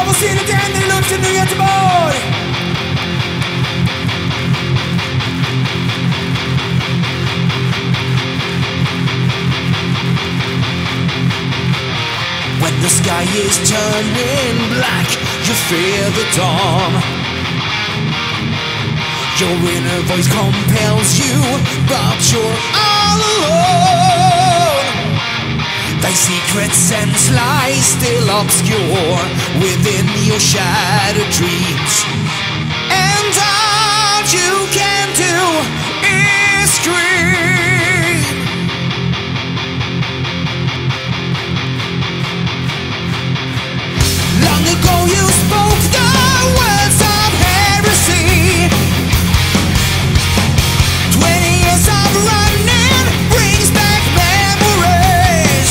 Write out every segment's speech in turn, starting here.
får se det händer i luften nu i Göteborg. When the sky is turning black, you fear the dawn. Your inner voice compels you, but you're all alone. Thy secret sense lies still obscure within your shattered dreams, and all you can do is scream. Long ago you spoke the words of heresy. 20 years of running brings back memories.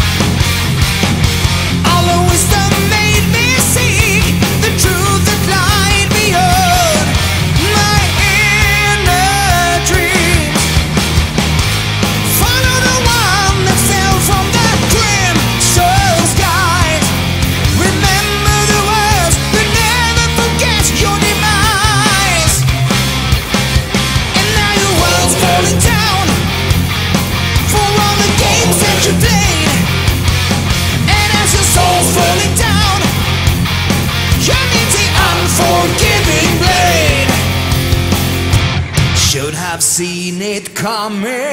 All the wisdom made me seek the truth that lied beyond my inner dreams. Follow the one that fell from the crimson skies. Remember the words, but never forget your demise. And now your world's falling down for all the games that you played. And as your soul's falling down, you need the unforgiving blade. Should have seen it coming.